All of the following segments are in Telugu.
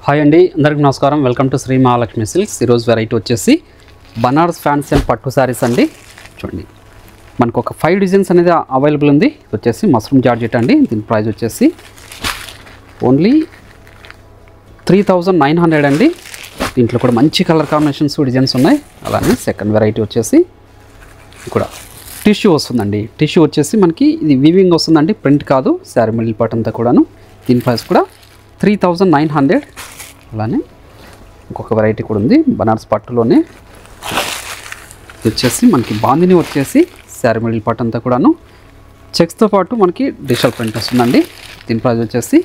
హాయ్ అండి, అందరికీ నమస్కారం. Welcome to Shri Mahalakshmi silks. ఈరోజు వెరైటీ వచ్చేసి బనారస్ ఫ్యాన్సీ అండ్ పట్టు శారీస్ అండి. చూడండి, మనకు ఒక 5 డిజైన్స్ అనేది అవైలబుల్ ఉంది. వచ్చేసి మస్రూమ్ జార్జెట్ అండి. దీని ప్రైస్ వచ్చేసి ఓన్లీ 3900 అండి. దీంట్లో కూడా మంచి కలర్ కాంబినేషన్స్ డిజైన్స్ ఉన్నాయి. అలానే సెకండ్ వెరైటీ వచ్చేసి కూడా టిష్యూ వస్తుందండి. టిష్యూ వచ్చేసి మనకి ఇది వీవింగ్ వస్తుందండి, ప్రింట్ కాదు. శారీ మిడిల్ పార్ట్ అంతా కూడాను. దీని ప్రైస్ కూడా 3900. అలానే ఇంకొక వెరైటీ కూడా ఉంది బనారస్ పట్టులోనే. వచ్చేసి మనకి బాందిని వచ్చేసి శారీ మిడిల్ పార్ట్ అంతా కూడాను చెక్స్తో పాటు మనకి డిజిటల్ ప్రింట్ వస్తుందండి. దీని ప్రైస్ వచ్చేసి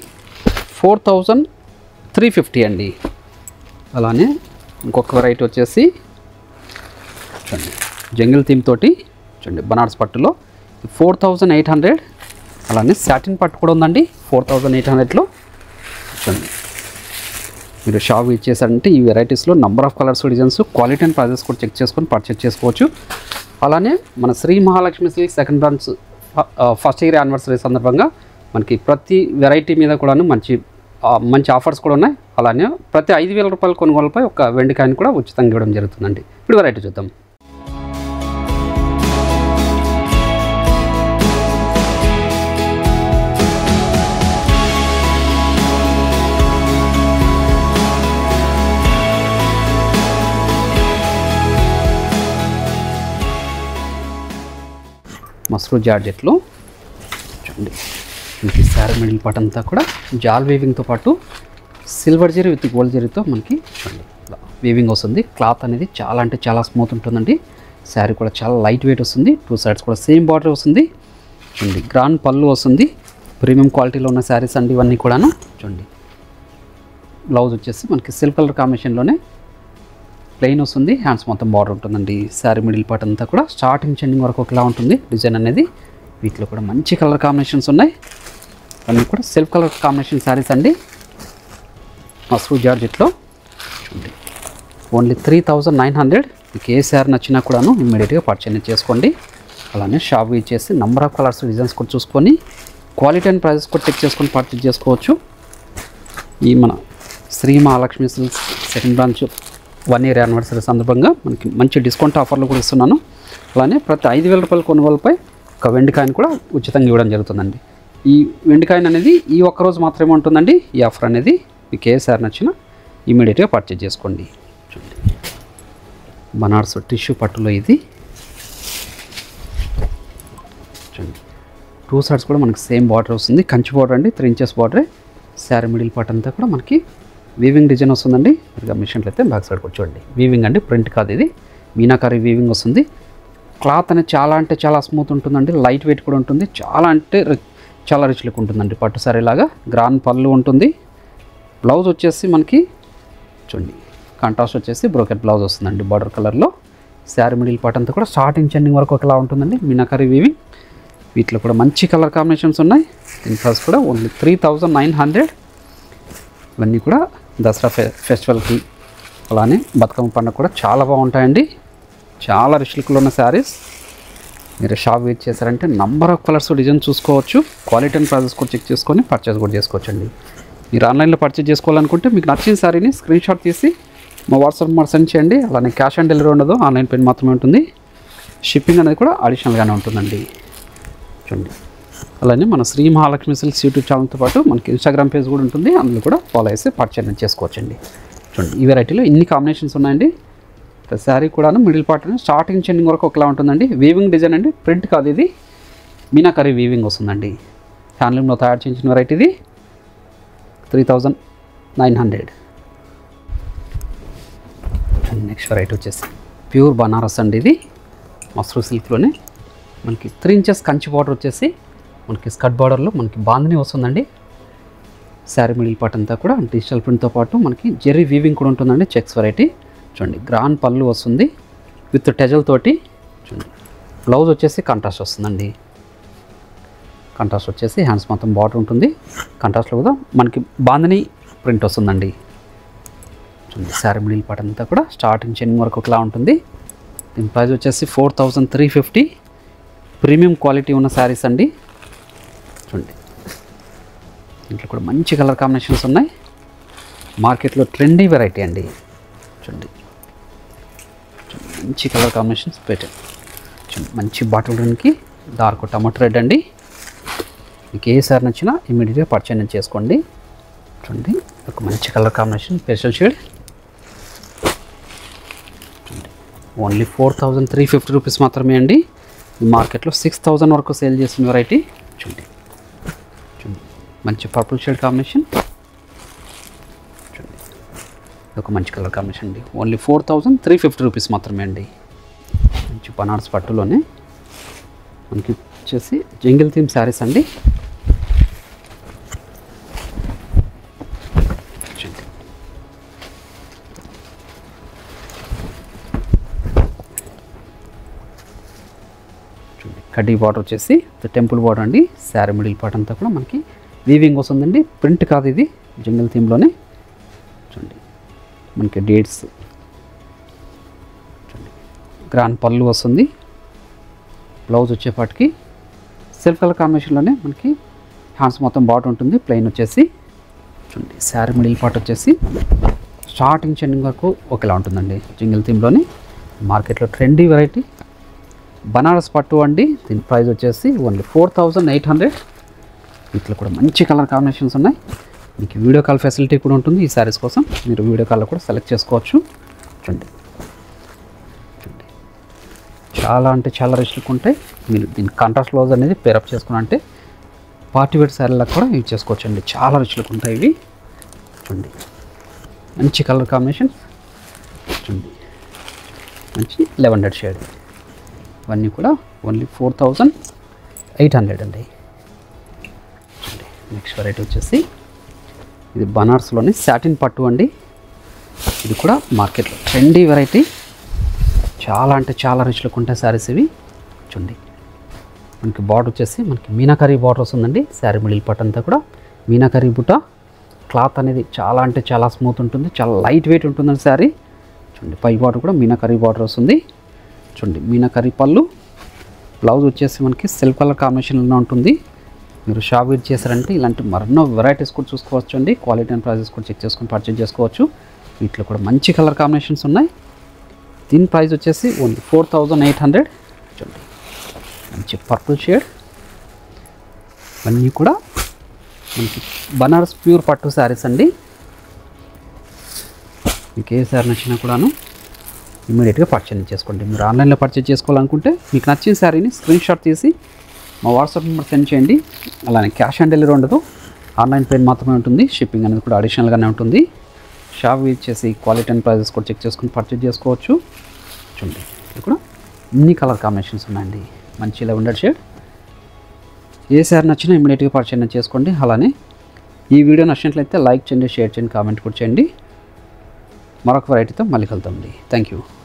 4350 అండి. అలానే ఇంకొక వెరైటీ వచ్చేసి చూడండి, జంగిల్ థీమ్ తోటి చూడండి బనారస్ పట్టులో 4800. అలానే సాటిన్ పట్టు కూడా ఉందండి 4800లో. చూడండి, మీరు షాప్ ఇచ్చేసారంటే ఈ వెరైటీస్లో number of colours, designs, quality and prices కూడా చెక్ చేసుకొని పర్చేస్ చేసుకోవచ్చు. అలానే మన Shri Mahalakshmi silk second branch first year anniversary సందర్భంగా మనకి ప్రతి వెరైటీ మీద కూడాను మంచి ఆఫర్స్ కూడా ఉన్నాయి. అలానే ప్రతి 5000 రూపాయల కొనుగోలుపై ఒక వెండి కాయిన్ కూడా ఉచితంగా ఇవ్వడం జరుగుతుందండి. ఇప్పుడు వెరైటీ చూద్దాం. మస్రూమ్ జార్జెట్లో చూడండి, మనకి శారీ మిడిల్ పార్ట్ అంతా కూడా జాల్ వీవింగ్తో పాటు సిల్వర్ జరీ విత్ గోల్డ్ జరీతో మనకి చూడండి ఇలా వీవింగ్ వస్తుంది. క్లాత్ అనేది చాలా అంటే చాలా స్మూత్ ఉంటుందండి. శారీ కూడా చాలా లైట్ వెయిట్ వస్తుంది. 2 సైడ్స్ కూడా సేమ్ బార్డర్ వస్తుంది. చూడండి, గ్రాండ్ పళ్ళు వస్తుంది. ప్రీమియం క్వాలిటీలో ఉన్న శారీస్ అండి ఇవన్నీ కూడాను. చూడండి, బ్లౌజ్ వచ్చేసి మనకి సిల్క్ కలర్ కాంబినేషన్లోనే ప్లెయిన్ వస్తుంది. హ్యాండ్స్ మొత్తం బార్డర్ ఉంటుందండి. శారీ మిడిల్ పార్ట్ అంతా కూడా స్టార్టింగ్ చెండింగ్ వరకు ఒకలా ఉంటుంది డిజైన్ అనేది. వీటిలో కూడా మంచి కలర్ కాంబినేషన్స్ ఉన్నాయి. అన్నీ కూడా సెల్ఫ్ కలర్ కాంబినేషన్ శారీస్ అండి. మస్రూమ్ జార్జెట్లో చూడండి ఓన్లీ 3900. మీకు ఏ శారీ నచ్చినా కూడాను ఇమ్మీడియట్గా పర్చేజ్ చేసుకోండి. అలానే షాప్ ఇచ్చేసి నంబర్ ఆఫ్ కలర్స్, డిజైన్స్ కూడా చూసుకొని క్వాలిటీ అండ్ ప్రైజెస్ కూడా చెక్ చేసుకొని పర్చేజ్ చేసుకోవచ్చు. ఈ మన Shri Mahalakshmi silks second branch 1 year anniversary సందర్భంగా మనకి మంచి డిస్కౌంట్ ఆఫర్లు కూడా ఇస్తున్నాను. అలానే ప్రతి 5000 రూపాయల కొనుగోలుపై ఒక వెండి కాయిన్ కూడా ఉచితంగా ఇవ్వడం జరుగుతుందండి. ఈ వెండి కాయిన్ అనేది ఈ ఒక్కరోజు మాత్రమే ఉంటుందండి. ఈ ఆఫర్ అనేది మీకు ఏ సారి నచ్చినా ఇమీడియట్గా పర్చేజ్ చేసుకోండి. చూడండి, బనారస్ టిష్యూ పట్టులో ఇది చూడండి, 2 సైడ్స్ కూడా మనకి సేమ్ బార్డర్ వస్తుంది. కంచి బార్డర్ అండి, 3 ఇంచెస్ బార్డరే. శారీ మిడిల్ పార్ట్ అంతా కూడా మనకి వీవింగ్ డిజైన్ వస్తుందండి. మీరు గమనించినట్లయితే బ్యాక్ సైడ్ కూడా చూడండి, వీవింగ్ అండి, ప్రింట్ కాదు ఇది. మీనాకారి వీవింగ్ వస్తుంది. క్లాత్ అనేది చాలా అంటే చాలా స్మూత్ ఉంటుందండి. లైట్ వెయిట్ కూడా ఉంటుంది. చాలా అంటే చాలా రిచ్ లుక్ ఉంటుందండి. పట్టు శారీ లాగా గ్రాండ్ పళ్ళు ఉంటుంది. బ్లౌజ్ వచ్చేసి మనకి చూడండి కాంట్రాస్ట్ వచ్చేసి బ్రోకెట్ బ్లౌజ్ వస్తుందండి బార్డర్ కలర్లో. శారీ మిడిల్ పార్ట్ అంతా కూడా స్టార్టింగ్ చెండింగ్ వరకు ఒకలా ఉంటుందండి. మీనాకారి వీవింగ్. వీటిలో కూడా మంచి కలర్ కాంబినేషన్స్ ఉన్నాయి. దీని ప్రైస్ కూడా ఓన్లీ 3900. ఇవన్నీ కూడా దసరా ఫెస్టివల్కి అలానే బతుకమ్మ పండుగ కూడా చాలా బాగుంటాయండి. చాలా రిచ్ లుక్లో ఉన్న శారీస్. మీరు షాప్ విజిట్ చేశారంటే నంబర్ ఆఫ్ కలర్స్, డిజైన్ చూసుకోవచ్చు. క్వాలిటీ అండ్ ప్రైజెస్ కూడా చెక్ చేసుకొని పర్చేస్ కూడా చేసుకోవచ్చు అండి. మీరు ఆన్లైన్లో పర్చేస్ చేసుకోవాలనుకుంటే మీకు నచ్చిన శారీని స్క్రీన్ షాట్ తీసి మా వాట్సాప్ నెంబర్ సెండ్ చేయండి. అలానే క్యాష్ ఆన్ డెలివరీ ఉండదు, ఆన్లైన్ పేమెంట్ మాత్రమే ఉంటుంది. షిప్పింగ్ అనేది కూడా అడిషనల్గానే ఉంటుందండి. చూడండి, అలానే మన శ్రీ మహాలక్ష్మి సిల్క్స్ యూట్యూబ్ ఛానల్తో పాటు మనకి ఇన్స్టాగ్రామ్ పేజ్ కూడా ఉంటుంది. అందులో కూడా ఫాలో చేసి పర్చేజ్ చేసుకోవచ్చండి. చూడండి, ఈ వెరైటీలో ఇన్ని కాంబినేషన్స్ ఉన్నాయండి. శారీ కూడా మిడిల్ పార్ట్ స్టార్టింగ్ చెండింగ్ వరకు ఒకలా ఉంటుందండి. వీవింగ్ డిజైన్ అండి, ప్రింట్ కాదు ఇది. మీనాకరీ వీవింగ్ వస్తుందండి. హ్యాండ్లూమ్లో తయారు చేయించిన వెరైటీ ఇది. 3900. నెక్స్ట్ వెరైటీ వచ్చేసి ప్యూర్ బనారస్ అండి. ఇది మస్రూమ్ సిల్క్లోనే మనకి 3 ఇంచెస్ కంచి బార్డర్ వచ్చేసి మనకి స్కర్ట్ బార్డర్లో మనకి బాందిని వస్తుందండి. శారీ మిడిల్ పార్ట్ అంతా కూడా డిజిటల్ ప్రింట్తో పాటు మనకి జెర్రీ వీవింగ్ కూడా ఉంటుందండి. Checks variety. చూడండి, గ్రాండ్ పళ్ళు వస్తుంది విత్ టెజల్ తోటి. చూడండి, బ్లౌజ్ వచ్చేసి కాంట్రాస్ట్ వస్తుందండి. కాంట్రాస్ట్ వచ్చేసి హ్యాండ్స్ మొత్తం బార్డర్ ఉంటుంది. కాంట్రాస్ట్లో కూడా మనకి బాందిని ప్రింట్ వస్తుందండి. చూడండి, శారీ మిడిల్ పార్ట్ అంతా కూడా స్టార్టింగ్ చెండింగ్ వరకు ఒకలా ఉంటుంది. దీని ప్రైస్ వచ్చేసి 4350. ప్రీమియం క్వాలిటీ ఉన్న శారీస్ అండి. చూడండి, దీంట్లో కూడా మంచి కలర్ కాంబినేషన్స్ ఉన్నాయి. మార్కెట్లో ట్రెండీ వెరైటీ అండి. చూడండి మంచి కలర్ కాంబినేషన్స్ పెట్టాను. చూడండి మంచి బాటిల్ గ్రీన్కి డార్క్ టమాటో రెడ్ అండి. మీకు ఏ సారి నచ్చినా ఇమీడియట్గా పర్చేజ్ చేసుకోండి. చూడండి ఒక మంచి కలర్ కాంబినేషన్ స్పెషల్ షేడ్. చూడండి ఓన్లీ 4350 రూపీస్ మాత్రమే అండి. మార్కెట్లో 6000 వరకు సేల్ చేసిన వెరైటీ. చూడండి చూడండి మంచి పర్పుల్ షేడ్ కాంబినేషన్. చూడండి ఒక మంచి కలర్ కాంబినేషన్ అండి. ఓన్లీ 4350 రూపీస్ మాత్రమే అండి. మంచి బనారస్ పట్టులోనే మనకి వచ్చేసి జంగిల్ థీమ్ శారీస్ అండి. కడ్డీ బార్డర్ వచ్చేసి టెంపుల్ బార్డర్ అండి. శారీ మిడిల్ పార్ట్ అంతా కూడా మనకి వీవింగ్ వస్తుందండి. ప్రింట్ కాదు, ఇది జంగిల్ థీమ్లోనే. చూడండి మనకి డేట్స్, చూడండి గ్రాండ్ పళ్ళు వస్తుంది. బ్లౌజ్ వచ్చేపాటికి సెల్ఫ్ కలర్ కాంబినేషన్లోనే మనకి హ్యాండ్స్ మొత్తం బార్డర్ ఉంటుంది. ప్లెయిన్ వచ్చేసి చూడండి శారీ మిడిల్ పార్ట్ వచ్చేసి స్టార్టింగ్ చెండింగ్ వరకు ఒకేలా ఉంటుందండి. జంగిల్ థీమ్లోని మార్కెట్లో ట్రెండీ వెరైటీ బనారస్ పట్టు అండి. దీని ప్రైస్ వచ్చేసి ఓన్లీ 4800. వీటిలో కూడా మంచి కలర్ కాంబినేషన్స్ ఉన్నాయి. మీకు వీడియో కాల్ ఫెసిలిటీ కూడా ఉంటుంది. ఈ శారీస్ కోసం మీరు వీడియో కాల్లో కూడా సెలెక్ట్ చేసుకోవచ్చు. చూడండి చూడండి చాలా అంటే చాలా రిచ్ లుక్ ఉంటాయి. మీరు దీని కాంట్రాస్ట్ బ్లౌజ్ అనేది పేరప్ చేసుకుని అంటే పార్టీ వేర్ శారీలకు కూడా యూజ్ చేసుకోవచ్చు అండి. చాలా రిచ్ లుక్ ఉంటాయి ఇవి. చూడండి మంచి కలర్ కాంబినేషన్. చూడండి మంచి లెవెండర్ షేడ్. ఇవన్నీ కూడా ఓన్లీ 4800 అండి. చూడండి నెక్స్ట్ వెరైటీ వచ్చేసి ఇది బనారస్లోని సాటిన్ పట్టు అండి. ఇది కూడా మార్కెట్లో ట్రెండీ వెరైటీ. చాలా అంటే చాలా రిచ్ లుక్ ఉంటాయి శారీస్ ఇవి. చూడండి మనకి బార్డర్ వచ్చేసి మనకి మీనాకరీ బార్డర్ వస్తుందండి. శారీ మిడిల్ పార్ట్ అంతా కూడా మీనాకరీ బుట్ట. క్లాత్ అనేది చాలా అంటే చాలా స్మూత్ ఉంటుంది. చాలా లైట్ వెయిట్ ఉంటుందండి శారీ. చూడండి పై బార్డర్ కూడా మీనాకరీ బార్డర్ వస్తుంది. చూడండి మీనాకరీ పళ్ళు. బ్లౌజ్ వచ్చేసి మనకి సెల్ఫ్ కలర్ కాంబినేషన్లో ఉంటుంది. మీరు షాప్ విజిట్ చేశారంటే ఇలాంటి మరెన్నో వెరైటీస్ కూడా చూసుకోవచ్చు అండి. క్వాలిటీ అండ్ ప్రైజెస్ కూడా చెక్ చేసుకొని పర్చేజ్ చేసుకోవచ్చు. వీటిలో కూడా మంచి కలర్ కాంబినేషన్స్ ఉన్నాయి. దీని ప్రైస్ వచ్చేసి ఓన్లీ 4800. చూడండి మంచి పర్పుల్ షేడ్. అన్నీ కూడా మనకి బనారస్ ప్యూర్ పట్టు శారీస్ అండి. మీకు ఏ శారీ నచ్చినా కూడాను ఇమీడియట్గా పర్చేజ్ చేసుకోండి. మీరు ఆన్లైన్లో పర్చేజ్ చేసుకోవాలనుకుంటే మీకు నచ్చిన శారీని స్క్రీన్ షాట్ తీసి మా వాట్సాప్ నెంబర్ సెండ్ చేయండి. అలానే క్యాష్ ఆన్ డెలివరీ ఉండదు, ఆన్లైన్ పేమెంట్ మాత్రమే ఉంటుంది. షిప్పింగ్ అనేది కూడా అడిషనల్గానే ఉంటుంది. షాప్ విజిట్ చేసి క్వాలిటీ అండ్ ప్రైజెస్ కూడా చెక్ చేసుకుని పర్చేజ్ చేసుకోవచ్చు. చూడండి ఇది కూడా ఇన్ని కలర్ కాంబినేషన్స్ ఉన్నాయండి. మంచి లెవెండర్ షేడ్. ఏ శారీ నచ్చినా ఇమీడియట్గా పర్చేజ్ చేసుకోండి. అలానే ఈ వీడియో నచ్చినట్లయితే లైక్ చేయండి, షేర్ చేయండి, కామెంట్ కూడా చేయండి. మరొక వెరైటీతో మళ్ళీ కలుద్దామండి. Thank you.